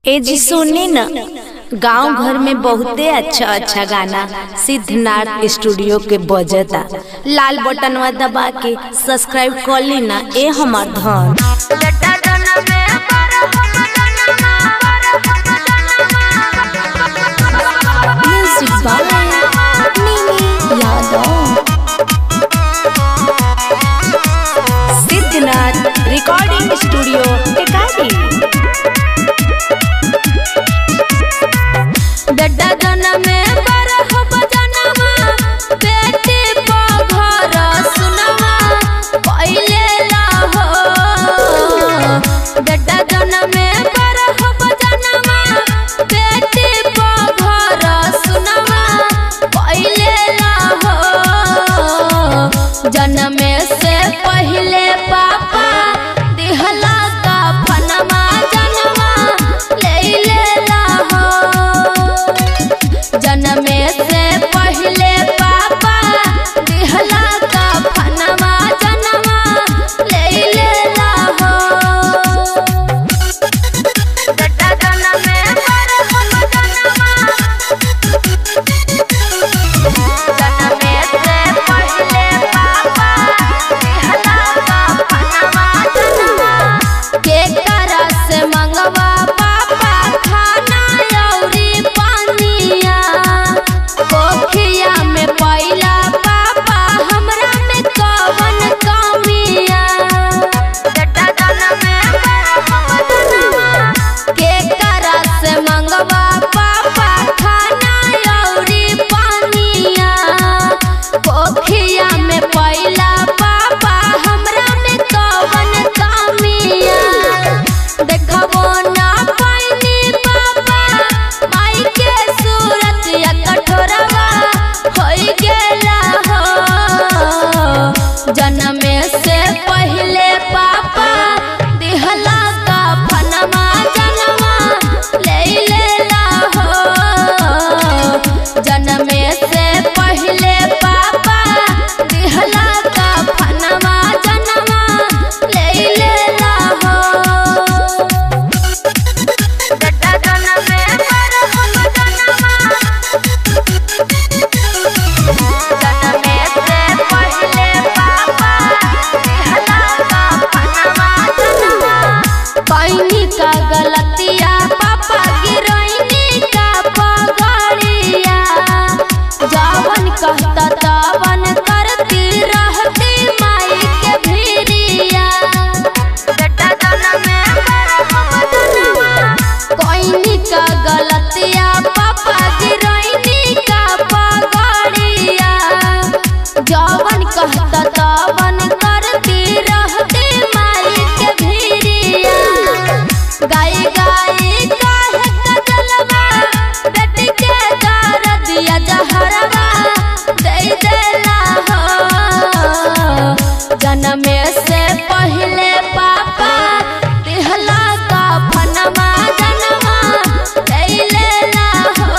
ए जी सुनी न, गांव घर में बहुते अच्छा अच्छा गाना सिद्धनाथ स्टूडियो के बजता। लाल बटनवा दबा के सब्सक्राइब कर ली ना ए हमार धन। Siddhnath recording studio Tekari. जन्मे से पहले पापा दिहला का फनमा जन्मा ले लेला हो। जन्मे से पहले पापा दिहला का फनमा जन्मा ले लेला हो। जन्मे पर हम जन्मा जन्मे से पहले मंगवा पापा खाना औरी पानिया पोखिया में पैला पापा हमरा में कवन कमिया। के करा से मंगवा पापा खाना औरी पानिया पोखिया में पैला पापा हमरा में कवन कमिया। देखबो ना पानी पापा माई के सूरत या कठोरवा होई गेला हो। जन्मे से पहले पापा दिहला का फनमा जन्मा ले लेला हो। जन्मे से पहले पापा दिहला का फनमा जन्मा ले लेला हो। पैनी का गलतिया पापा गिरैनी का पगड़िया जवन कहता तवन करती रहती माई के भिरिया। पैनी का गलतिया पापा गिरैनी का पगड़िया जवन कहता तवन करती रहती माई के भिरिया। गाई गाई काहे कजलवा बेटी के दर्दिया जहरवा दे देला हो। जन्मे से पहले पापा दिहला का फनमा जन्मा ले लेला हो।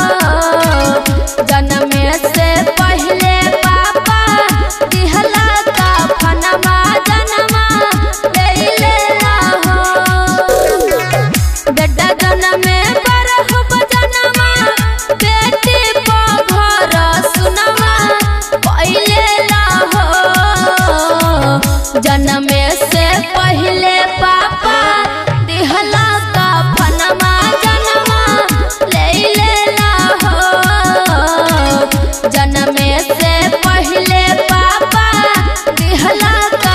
जन्मे से पहले पापा दिहला का फनमा जन्मा ले लेला हो। बेटा जन्मे पर हम जन्मा बेटी को घर सुनवा पहलेला हो। जन्मे से पहले पापा दिहला का फनमा जन्मा ले लेला हो। जन्मे से पहले पापा दिहला का